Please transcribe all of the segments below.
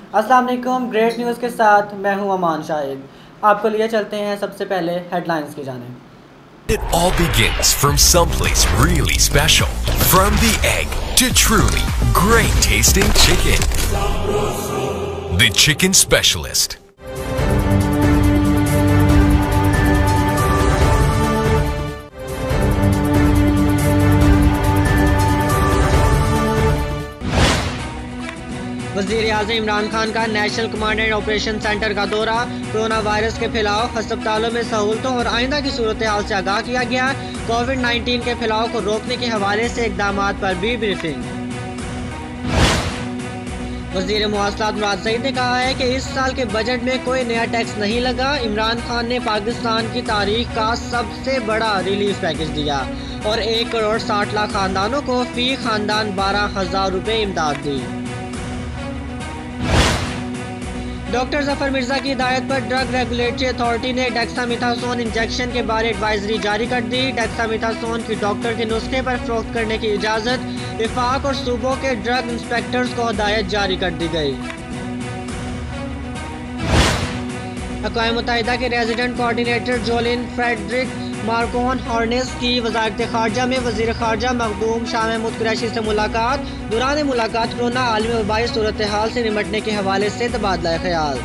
अस्सलाम वालेकुम। Great news के साथ मैं हूं अमान शाहिद। आपको लिए चलते हैं सबसे पहले हेडलाइंस की जानिब। It all begins from someplace really special. From the egg to truly great tasting chicken. The Chicken Specialist. वज़ीर-ए-आज़म इमरान खान का national command and operation centre का दौरा। कोरोना वायरस के फैलाव, अस्पतालों में सहूलतों और आइंदा की सूरत हाल से आगाह किया गया। कोविड-19 के फैलाव को रोकने के हवाले से इक़दामात पर भी ब्रीफिंग। वज़ीर मुवासलात मुराद सईद ने कहा है कि इस साल के बजट में कोई नया टैक्स नहीं लगा। इमरान खान ने पाकिस्तान की तारीख का सबसे बड़ा रिलीफ पैकेज दिया और 1 करोड़ 60 लाख खानदानों को फी खानदान 12,000 रुपये इमदाद दी। डॉक्टर जफर मिर्जा की हिदायत पर ड्रग रेगुलेटरी अथॉरिटी ने डेक्सामेथासोन इंजेक्शन के बारे एडवाइजरी जारी कर दी। डेक्सामेथासोन की डॉक्टर के नुस्खे पर फरोख्त करने की इजाज़त, विफाक और सूबों के ड्रग इंस्पेक्टर्स को हिदायत जारी कर दी गई। अक़वाम मुत्तहिदा के resident coordinator Julien Frederick Marcone Harneis की वज़ारत ख़ारजा में वज़ीर ख़ारजा मखदूम शाह महमूद कुरैशी से मुलाकात। दौरान मुलाकात कोरोना आलमी वबाई सूरत हाल से निमटने के हवाले से तबादला ख्याल।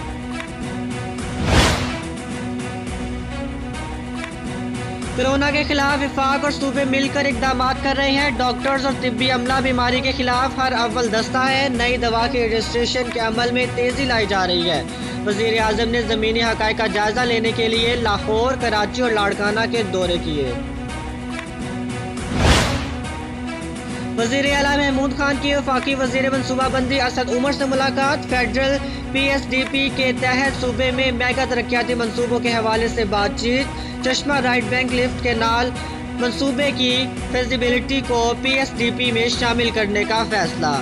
कोरोना के खिलाफ विफाक और सूबे मिलकर इक़दामात कर रहे हैं। डॉक्टर्स और तिब्बी अमला बीमारी के खिलाफ हर अव्वल दस्ता है। नई दवा के रजिस्ट्रेशन के अमल में तेज़ी लाई जा रही है। वज़ीर आज़म ने ज़मीनी हक़ाइक़ का जायज़ा लेने के लिए लाहौर, कराची और लाड़काना के दौरे किए। वज़ीर आला महमूद खान की वफाकी वज़ीर मनसूबाबंदी असद उमर से मुलाकात। फेडरल PSDP के तहत सूबे में मेगा तरक्याती मनसूबों के हवाले से बातचीत। चश्मा राइट बैंक लिफ्ट केनाल मनसूबे की फिजिबिलिटी को PSDP में शामिल करने का फैसला।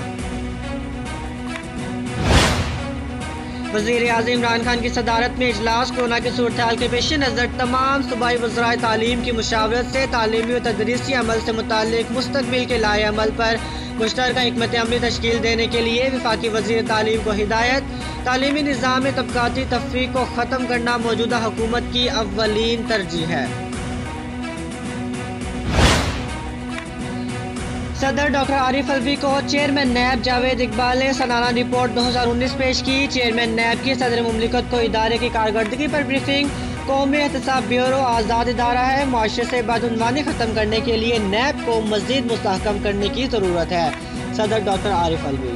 वज़ीर आज़म इमरान खान की सदारत में इजलास। कोरोना की सूरत हाल के पेश नज़र तमाम सूबाई वज़राए तालीम की मुशावरत से तालीमी और तदरीसी अमल से मुताल्लिक मुस्तक़बिल के लाए अमल पर मुश्तरका हिकमत अमली तश्कील देने के लिए वफाकी वज़ीर तालीम को हिदायत। तालीमी निज़ाम में तबक़ाती तफ़रीक़ को ख़त्म करना मौजूदा हुकूमत की अव्वलीन तरजीह है। सदर डॉक्टर आरिफ अलवी को चेयरमैन नैब जावेद इकबाल ने सालाना रिपोर्ट 2019 पेश की। चेयरमैन नैब की सदर मुमलिकत को इदारे की कारकर्दगी पर ब्रीफिंग। कौमी एहतसाब ब्यूरो आज़ाद इदारा है। मुआशरे से बदउनवानी ख़त्म करने के लिए नैब को मज़ीद मुस्तहकम करने की ज़रूरत है। सदर डॉक्टर आरिफ अलवी।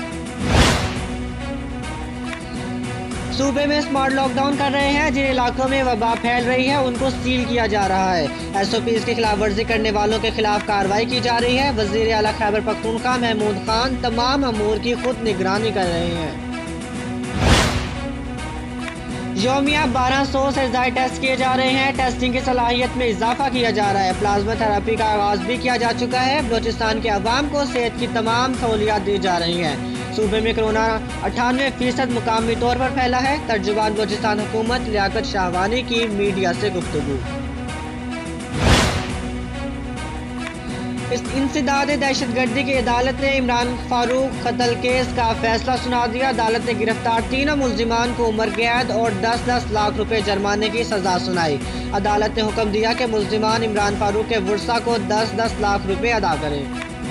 सूबे में स्मार्ट लॉकडाउन कर रहे हैं। जिन इलाकों में वबा फैल रही है उनको सील किया जा रहा है। SOPs की खिलाफ वर्जी करने वालों के खिलाफ कार्रवाई की जा रही है। वज़ीर आला खैबर पख्तूनख्वा महमूद खान तमाम अमूर की खुद निगरानी कर रहे हैं। यौमिया 1200 से ज़ायद टेस्ट किए जा रहे हैं। टेस्टिंग की सलाहियत में इजाफा किया जा रहा है। प्लाज्मा थेरेपी का आगाज भी किया जा चुका है। बलूचिस्तान के अवाम को सेहत की तमाम सहूलियात दी जा रही हैं। सूबे में कोरोना 98% मुकामी तौर पर फैला है। तर्जुबान बलूचिस्तान हुकूमत लियाकत शाहवानी की मीडिया से गुफ्तगू। इस इंसदाद दहशतगर्दी की अदालत ने इमरान फारूक कत्ल केस का फैसला सुना दिया। अदालत ने गिरफ्तार 3 मुलजिमान को उम्र कैद और 10-10 लाख रुपए जुर्माने की सजा सुनाई। अदालत ने हुक्म दिया कि मुलजिमान इमरान फारूक के वर्सा को 10-10 लाख रुपए अदा करें।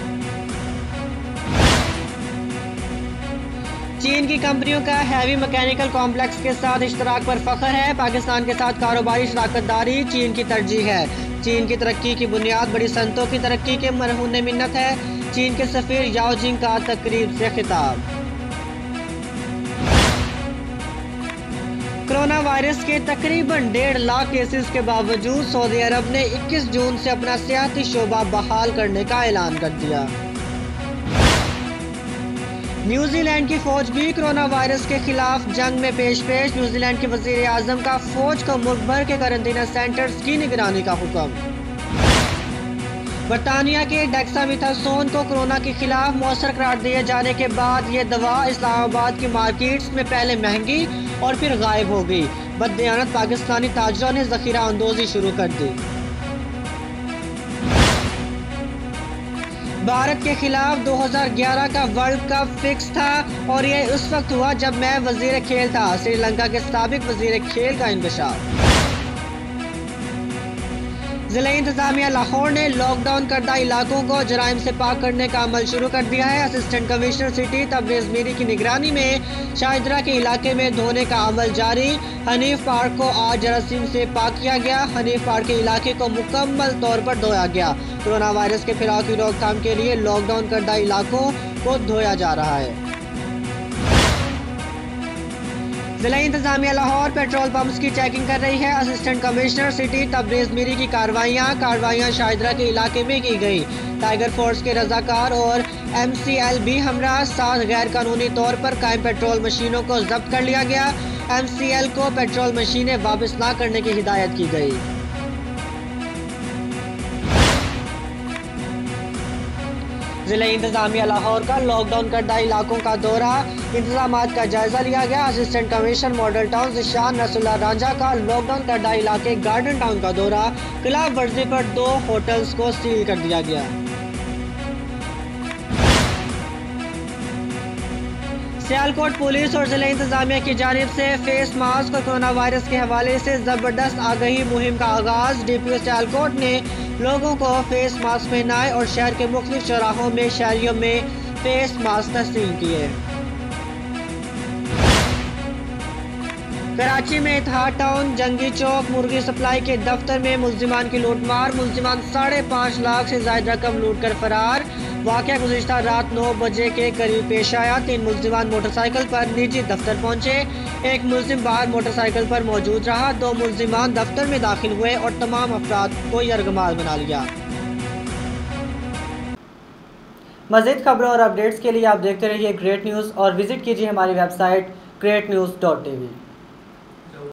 चीन की कंपनियों का हैवी मैकेनिकल कॉम्प्लेक्स के साथ इश्तराक पर फख्र है। पाकिस्तान के साथ कारोबारी शराकतदारी चीन की तरजीह है। चीन की तरक्की की बुनियाद बड़ी सनतों की तरक्की के मरहून मिन्नत है। चीन के सफीर याओ जिंग का तकरीब से खिताब। कोरोना वायरस के तकरीबन 1.5 लाख केसेस के बावजूद सऊदी अरब ने 21 जून से अपना सियासी शोबा बहाल करने का ऐलान कर दिया। न्यूजीलैंड की फौज भी कोरोना वायरस के खिलाफ जंग में पेश। न्यूजीलैंड के वजीर आजम का फौज को मुल्क भर के क्वारंटीन सेंटर्स की निगरानी का हुक्म। बरतानिया के डेक्सामेथासोन को कोरोना के खिलाफ मौसर करार दिए जाने के बाद ये दवा इस्लामाबाद की मार्केट्स में पहले महंगी और फिर गायब हो गई। बददियानत पाकिस्तानी ताजरों ने जखीरा अंदोजी शुरू कर दी। भारत के खिलाफ 2011 का वर्ल्ड कप फिक्स था और यह उस वक्त हुआ जब मैं वजीर खेल था। श्रीलंका के साबिक वजीर खेल का इंकशाफ। जिला इंतजामिया लाहौर ने लॉकडाउन करदा इलाकों को जराइम से पाक करने का अमल शुरू कर दिया है। Assistant commissioner city Tabrez Miri की निगरानी में शाहिदरा के इलाके में धोने का अमल जारी। हनीफ पार्क को आज जरासीम से पाक किया गया। हनीफ पार्क के इलाके को मुकम्मल तौर पर धोया गया। कोरोना वायरस के फैलाव की रोकथाम के लिए लॉकडाउन करदा इलाकों को धोया जा रहा है। जिला इंतजामिया लाहौर पेट्रोल पंप्स की चेकिंग कर रही है। Assistant commissioner city Tabrez Miri की कार्रवाइयाँ शाहिदरा के इलाके में की गई। टाइगर फोर्स के रजाकार और MCL भी हमरा 7 गैर कानूनी तौर पर कायम पेट्रोल मशीनों को जब्त कर लिया गया। MCL को पेट्रोल मशीनें वापस न करने की हिदायत की गई। जिला इंतजामिया लाहौर का लॉकडाउन करदा इलाकों का दौरा, इंतजामात का जायजा लिया गया। Assistant commissioner model town Zeeshan Rasoolullah Ranjha का लॉकडाउन करदा इलाके गार्डन टाउन का दौरा, खिलाफ वर्जी पर 2 होटल्स को सील कर दिया गया। सियालकोट पुलिस और जिला इंतजामिया की जानिब से फेस मास्क और कोरोना वायरस के हवाले से ज़बरदस्त आगाही मुहिम का आगाज। DPO सियालकोट ने लोगों को फेस मास्क पहनाए और शहर के मुख्तलिफ चौराहों में शहरियों में फेस मास्क तस्लीम किए। कराची में इतिहाद टाउन जंगी चौक मुर्गी सप्लाई के दफ्तर में मुल्जिमान की लूटमार। मुल्जिमान 5.5 लाख से ज्यादा रकम लूट कर फरार। वाक़या गुज़िश्ता रात 9 बजे के करीब पेश आया। 3 मुल्जिमान मोटरसाइकिल पर निजी दफ्तर पहुंचे। एक मुल्जिम बाहर मोटरसाइकिल पर मौजूद रहा। 2 मुल्जिमान दफ्तर में दाखिल हुए और तमाम अफराद को यरगमाल बना लिया। मज़ीद खबरों और अपडेट्स के लिए आप देखते रहिए ग्रेट न्यूज़ और विजिट कीजिए हमारी वेबसाइट greatnews.tv।